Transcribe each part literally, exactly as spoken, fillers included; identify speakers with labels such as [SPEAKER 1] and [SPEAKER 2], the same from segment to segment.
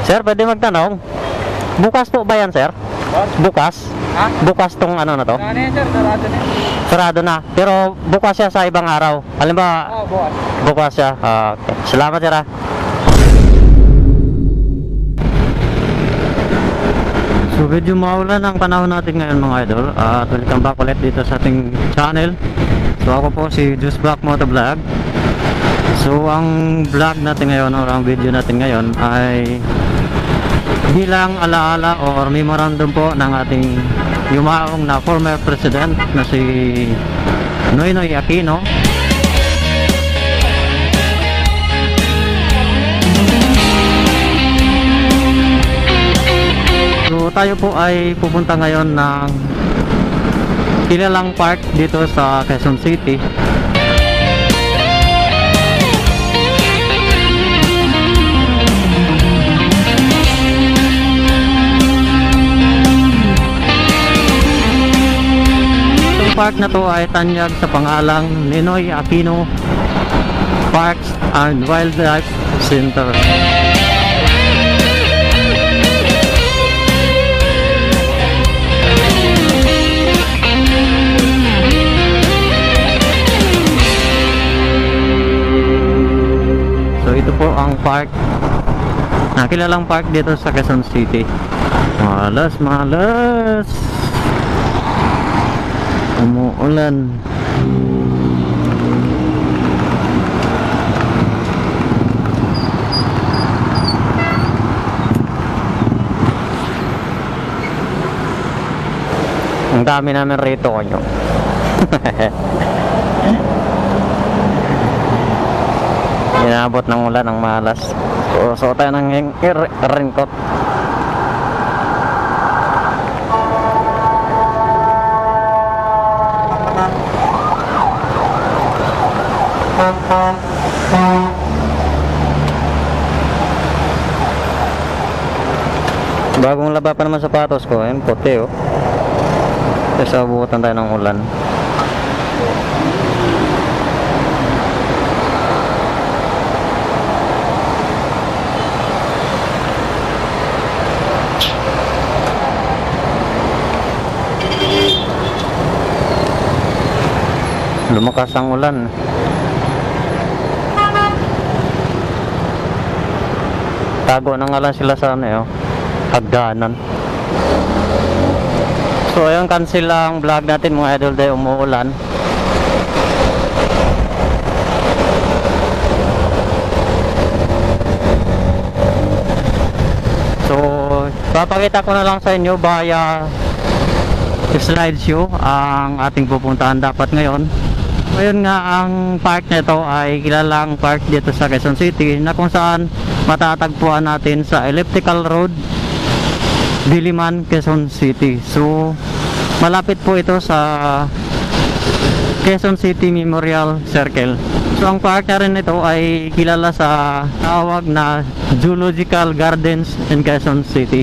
[SPEAKER 1] Sir, pwede magtanong? Bukas po ba yan, sir? Bukas?
[SPEAKER 2] Ha?
[SPEAKER 1] Bukas tong ano na to?
[SPEAKER 2] Ano yan, sir? Sarado na.
[SPEAKER 1] Sarado na. Pero bukas siya sa ibang araw. Halimbawa,
[SPEAKER 2] Oo, bukas.
[SPEAKER 1] bukas siya. Ah, okay. Salamat, sir. ah. So, medyo maulan ang panahon natin ngayon, mga idol. At welcome back ulit dito sa ating channel. So, ako po si Juice Black Motovlog. So, ang vlog natin ngayon or ang video natin ngayon ay bilang alaala or memorandum po ng ating yumaong na former president na si Noynoy Aquino. So, tayo po ay pupunta ngayon ng kilalang park dito sa Quezon City. Park na to ay tanyag sa pangalang Ninoy Aquino Parks and Wildlife Center. So ito po ang park, nakilalang park dito sa Quezon City. Malas, malas. Umuulan. Ang dami namin rito konyo. Inabot ng ulan ng malas. So, so tayo ng raincoat. Bagong laba pa naman sapatos ko, ayun, puti oh. Kasi abutan tayo ng ulan. Lumakas ang ulan. Tago na nga lang sila sa ano eh, oh, hagdanan. So ayun, cancel lang vlog natin mga idol dahil umuulan. So papakita ko na lang sa inyo via slideshow ang ating pupuntahan dapat ngayon. Ngayon nga, ang park nito ay kilalang park dito sa Quezon City na kung saan matatagpuan natin sa Elliptical Road, Diliman, Quezon City. So malapit po ito sa Quezon City Memorial Circle. So ang park na rin ito ay kilala sa tawag na Zoological Gardens in Quezon City.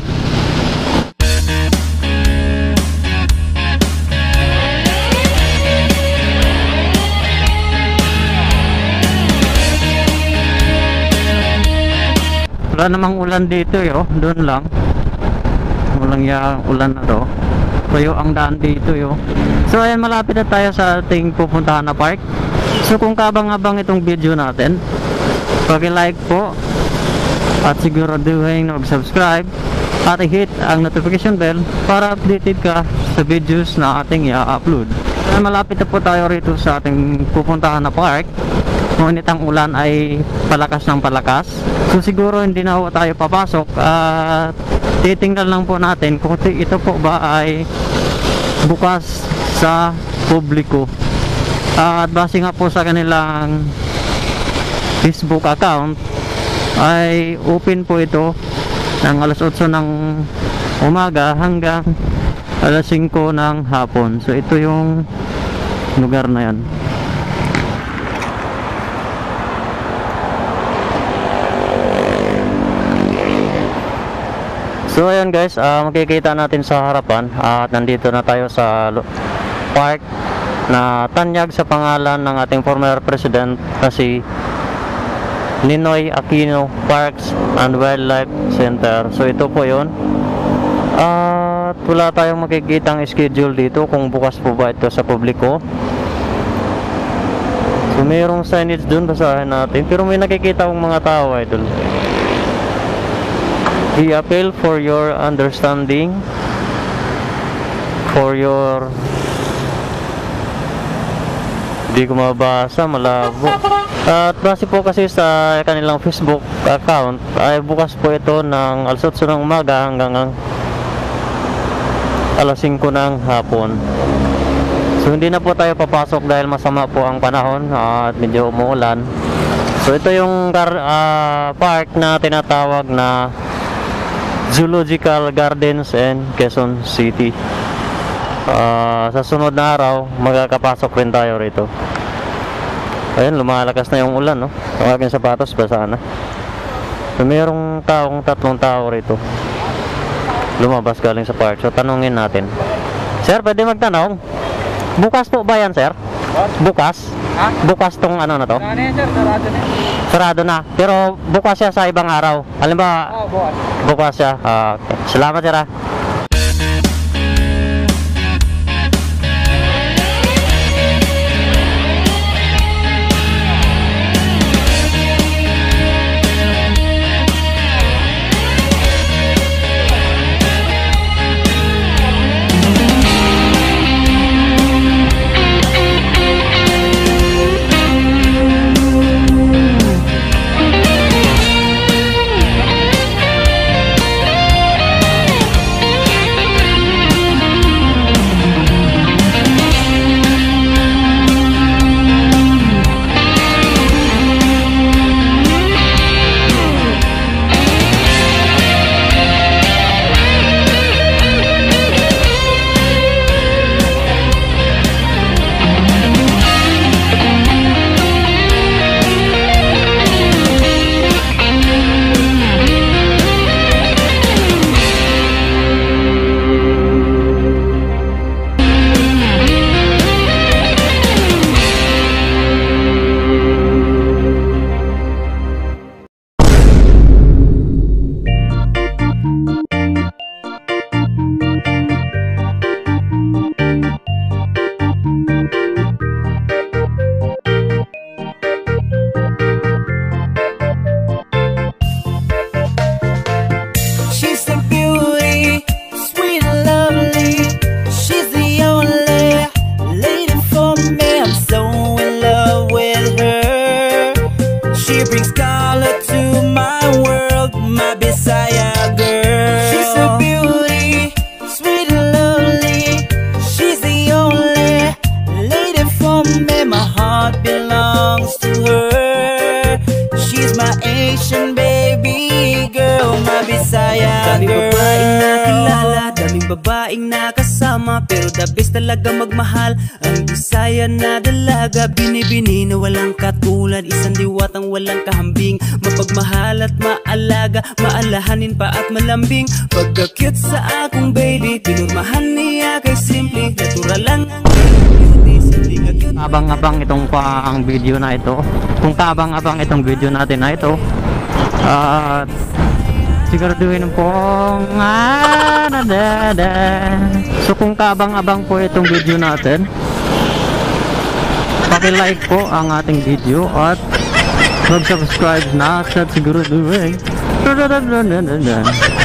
[SPEAKER 1] Wala namang ulan dito yo, doon lang. Walang ya ulan na to. Tuyo ang daan dito yo. So ayan, malapit na tayo sa ating pupuntahan na park. So kung kabang-abang itong video natin, paki-like po at siguraduhin mag-subscribe at i-hit ang notification bell para updated ka sa videos na ating i-upload. Ayan, malapit na po tayo rito sa ating pupuntahan na park. Ngunit ang ulan ay palakas ng palakas. So siguro hindi na po tayo papasok at uh, titingnan lang po natin kung ito po ba ay bukas sa publiko. Uh, at base nga po sa kanilang Facebook account ay open po ito ng alas otso ng umaga hanggang alas singko ng hapon. So ito yung lugar na yan. So ayan guys, uh, makikita natin sa harapan uh, at nandito na tayo sa park na tanyag sa pangalan ng ating former president na si Ninoy Aquino Parks and Wildlife Center. So ito po yun. At wala tayong makikitang schedule dito kung bukas po ba ito sa publiko. So mayroong signage dun, basahin natin. Pero may nakikita akong mga tao, idol. We appeal for your understanding, for your... Hindi ko mabasa, malabo. At base po kasi sa kanilang Facebook account, ay bukas po ito ng alas otso ng umaga hanggang ang alas singko ng hapon. So hindi na po tayo papasok dahil masama po ang panahon at medyo umuulan. So ito yung uh, park na tinatawag na Zoological Gardens in Quezon City. Uh, sa sunod na araw magkakapasok rin tayo rito. Ayun, lumalakas na yung ulan, no? Ang aking sapatos basa na. So mayroong taong tatlong tao rito lumabas galing sa park. So tanungin natin. Sir, pwede magtanong? Bukas po ba yan, sir? Bukas? Ha? Bukas tong ano na to? Ano yan, sir? Sarado na. Sarado na. Pero bukas siya sa ibang araw. Halimbawa, oh, bukas. Bukas siya. Uh, okay. Salamat, sir. Ah.
[SPEAKER 2] Babaeng nakasama pero the best talaga magmahal. Ang Bisaya na dalaga, binibini na walang katulad. Isang diwatang walang kahambing, mapagmahal at maalaga, maalahanin pa at malambing. Pagka-cute sa akong baby, pinurmahan niya kay simple, natural lang ang beauty.
[SPEAKER 1] Abang-abang itong pa ang video na ito. Kung kaabang-abang itong video natin na ito, at uh, siguraduhin pong ah, so kung kaabang-abang po itong video natin, paki-like po ang ating video at mag-subscribe na at siguraduhin